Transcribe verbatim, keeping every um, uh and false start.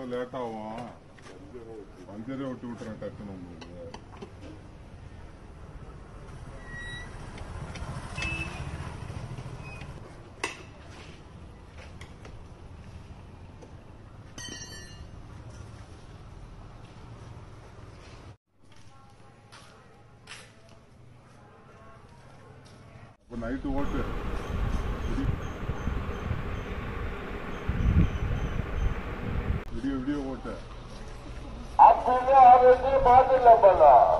Late ஆகும். பஞ்சரே விட்டு விட்டுறேன் டக்குன்னு உங்களுக்கு. நைட்டு ஓட்டு விடிய விடிய ஓட்டு आपको आगे से बात लंबा